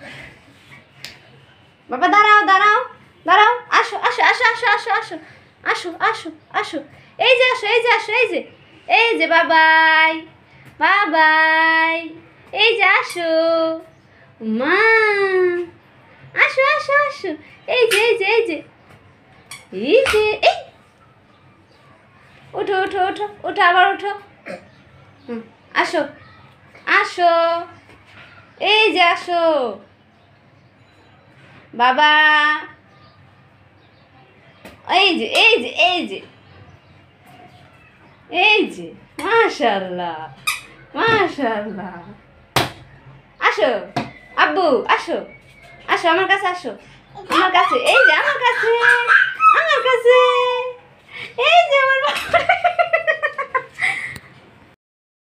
বাবা দাঁড়াও দাঁড়াও দাঁড়াও, আসো আসো আসো আসো আসো আসো আসো আসো আসো, এই যে আসো, এই যে আসো, এই যে, এই যে বাবাই বাবাই, এই যে আসো মা, আসো আসো আসো, এই যে এই যে এই যে এই যে, এই ওঠো ওঠো ওঠো ওঠো, আবার ওঠো, আসো আসো, এই যে আসো বাবা, এই যে এই যে এই যে এই যে, মাশাআল্লাহ মাশাআল্লাহ, আসো আব্বু, আসো আসো আমার কাছে, আসো আমার কাছে, এই যে আমার কাছে, আমার কাছে, এই যে আমার